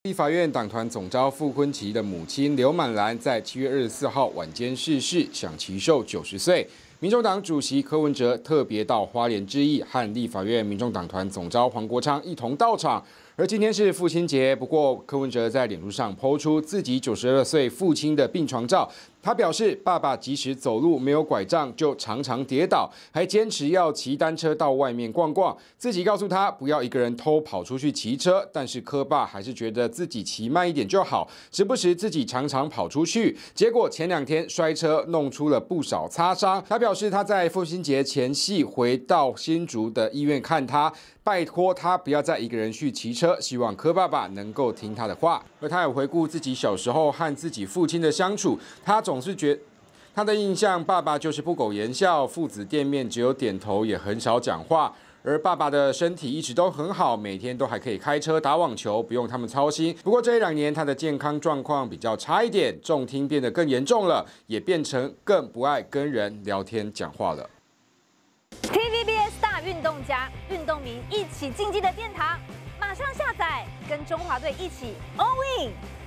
立法院党团总召傅昆萁的母亲刘满兰在7月24号晚间逝世，享其寿90岁。民众党主席柯文哲特别到花莲致意，和立法院民众党团总召黄国昌一同到场。而今天是父亲节，不过柯文哲在脸书上抛出自己92岁父亲的病床照。他表示，爸爸即使走路没有拐杖，就常常跌倒，还坚持要骑单车到外面逛逛。自己告诉他不要一个人偷跑出去骑车，但是柯爸还是觉得自己骑慢一点就好，时不时自己常常跑出去。结果前2天摔车，弄出了不少擦伤。他表示他在父亲节前夕回到新竹的医院看他，拜托他不要再一个人去骑车，希望柯爸爸能够听他的话。而他也回顾自己小时候和自己父亲的相处，他总是觉得他的印象，爸爸就是不苟言笑，父子见面只有点头，也很少讲话。而爸爸的身体一直都很好，每天都还可以开车打网球，不用他们操心。不过这1-2年他的健康状况比较差一点，重听变得更严重了，也变成更不爱跟人聊天讲话了。 TVBS 大运动家，运动迷一起竞技的殿堂，马上下载，跟中华队一起 all in。